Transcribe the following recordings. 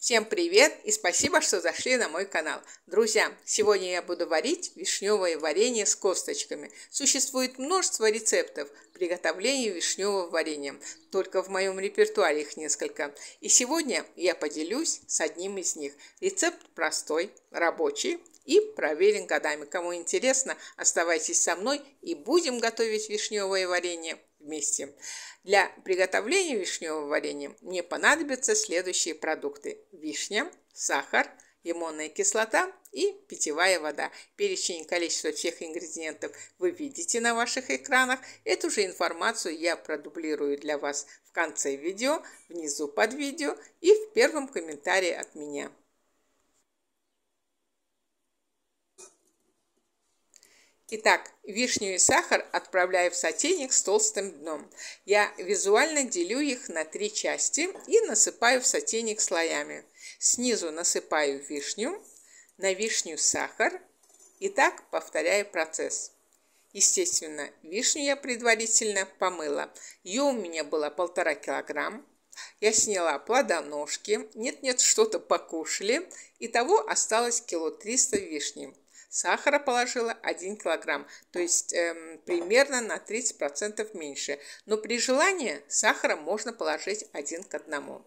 Всем привет и спасибо, что зашли на мой канал. Друзья, сегодня я буду варить вишневое варенье с косточками. Существует множество рецептов приготовления вишневого варенья, только в моем репертуаре их несколько. И сегодня я поделюсь с одним из них. Рецепт простой, рабочий и проверен годами. Кому интересно, оставайтесь со мной и будем готовить вишневое варенье вместе. Для приготовления вишневого варенья мне понадобятся следующие продукты: вишня, сахар, лимонная кислота и питьевая вода. Перечень и количество всех ингредиентов вы видите на ваших экранах. Эту же информацию я продублирую для вас в конце видео, внизу под видео и в первом комментарии от меня. Итак, вишню и сахар отправляю в сотейник с толстым дном. Я визуально делю их на 3 части и насыпаю в сотейник слоями. Снизу насыпаю вишню, на вишню сахар и так повторяю процесс. Естественно, вишню я предварительно помыла. Ее у меня было 1,5 килограмма. Я сняла плодоножки, нет-нет, что-то покушали. Итого осталось 300 кг вишни. Сахара положила 1 килограмм, то есть примерно на 30% меньше. Но при желании сахара можно положить 1 к 1.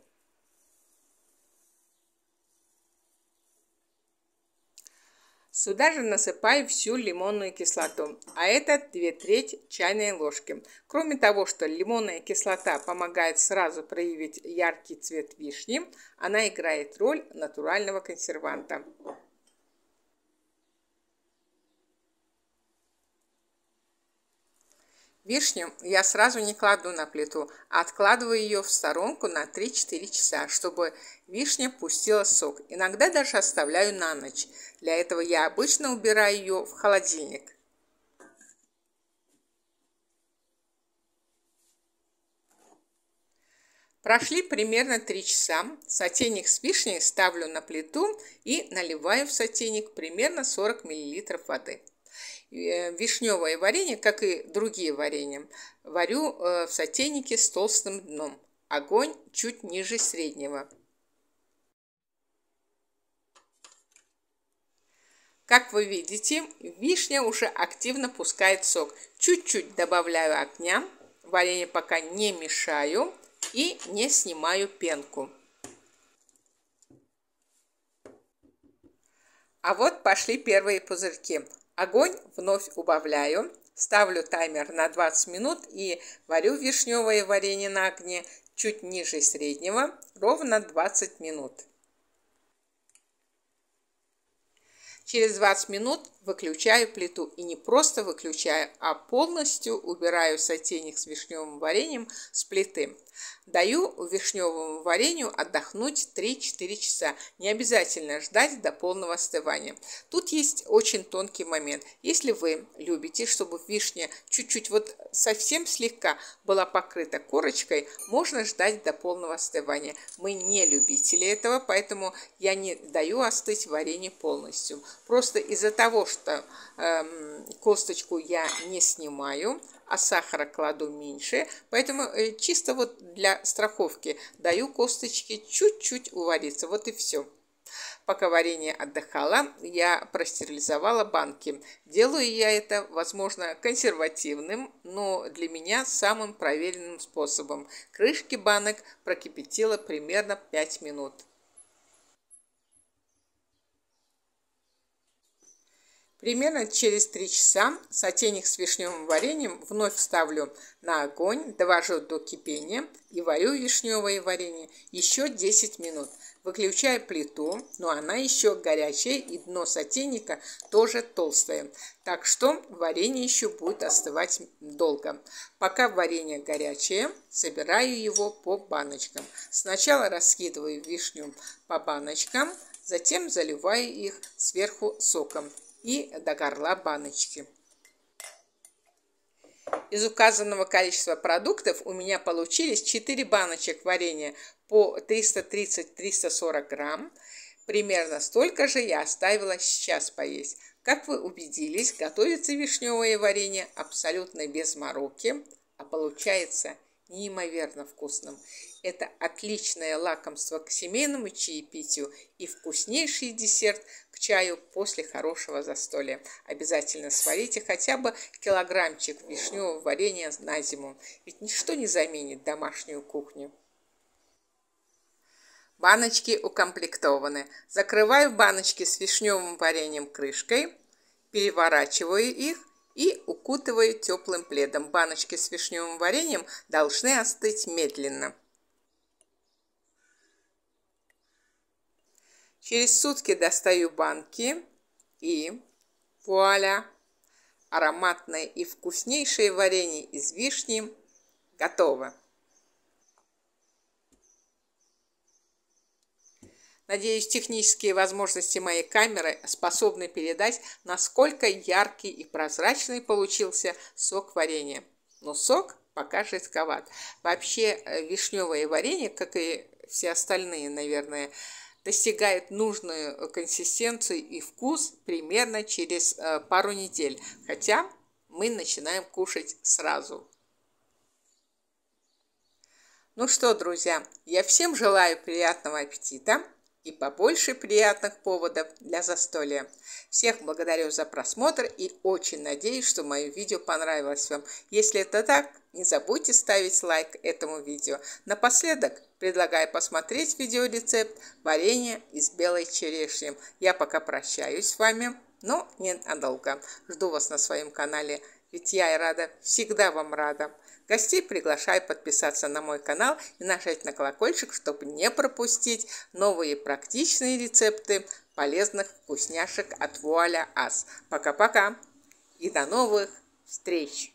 Сюда же насыпаю всю лимонную кислоту, а это 2/3 чайной ложки. Кроме того, что лимонная кислота помогает сразу проявить яркий цвет вишни, она играет роль натурального консерванта. Вишню я сразу не кладу на плиту, а откладываю ее в сторонку на 3-4 часа, чтобы вишня пустила сок. Иногда даже оставляю на ночь. Для этого я обычно убираю ее в холодильник. Прошли примерно 3 часа. Сотейник с вишней ставлю на плиту и наливаю в сотейник примерно 40 мл воды. Вишневое варенье, как и другие варенья, варю в сотейнике с толстым дном. Огонь чуть ниже среднего. Как вы видите, вишня уже активно пускает сок. Чуть-чуть добавляю огня. Варенье пока не мешаю и не снимаю пенку. А вот пошли первые пузырьки. Огонь вновь убавляю, ставлю таймер на 20 минут и варю вишневое варенье на огне чуть ниже среднего, ровно 20 минут. Через 20 минут выключаю плиту. И не просто выключаю, а полностью убираю сотейник с вишневым вареньем с плиты. Даю вишневому варенью отдохнуть 3-4 часа. Не обязательно ждать до полного остывания. Тут есть очень тонкий момент. Если вы любите, чтобы вишня чуть-чуть, вот совсем слегка была покрыта корочкой, можно ждать до полного остывания. Мы не любители этого, поэтому я не даю остыть варенье полностью. Просто из-за того, что косточку я не снимаю, а сахара кладу меньше, поэтому чисто вот для страховки даю косточке чуть-чуть увариться. Вот и все. Пока варенье отдыхало, я простерилизовала банки. Делаю я это, возможно, консервативным, но для меня самым проверенным способом. Крышки банок прокипятила примерно 5 минут. Примерно через 3 часа сотейник с вишневым вареньем вновь ставлю на огонь, довожу до кипения и варю вишневое варенье еще 10 минут. Выключаю плиту, но она еще горячая и дно сотейника тоже толстое, так что варенье еще будет остывать долго. Пока варенье горячее, собираю его по баночкам. Сначала раскидываю вишню по баночкам, затем заливаю их сверху соком и до горла баночки. Из указанного количества продуктов у меня получились 4 баночек варенья по 330-340 грамм. Примерно столько же я оставила сейчас поесть. Как вы убедились, готовится вишневое варенье абсолютно без мороки, а получается неимоверно вкусным. Это отличное лакомство к семейному чаепитию и вкуснейший десерт к чаю после хорошего застолья. Обязательно сварите хотя бы килограммчик вишневого варенья на зиму, ведь ничто не заменит домашнюю кухню. Баночки укомплектованы. Закрываю баночки с вишневым вареньем крышкой, переворачиваю их и укутываю теплым пледом. Баночки с вишневым вареньем должны остыть медленно. Через сутки достаю банки и вуаля! Ароматное и вкуснейшее варенье из вишни готово. Надеюсь, технические возможности моей камеры способны передать, насколько яркий и прозрачный получился сок варенья. Но сок пока жидковат. Вообще вишневое варенье, как и все остальные, наверное, достигает нужную консистенцию и вкус примерно через пару недель. Хотя мы начинаем кушать сразу. Ну что, друзья, я всем желаю приятного аппетита и побольше приятных поводов для застолья. Всех благодарю за просмотр и очень надеюсь, что мое видео понравилось вам. Если это так, не забудьте ставить лайк этому видео. Напоследок предлагаю посмотреть видеорецепт варенья из белой черешни. Я пока прощаюсь с вами, но ненадолго. Жду вас на своем канале, ведь я и рада, всегда вам рада. Гостей приглашаю подписаться на мой канал и нажать на колокольчик, чтобы не пропустить новые практичные рецепты полезных вкусняшек от Вуаля Ас. Пока-пока и до новых встреч!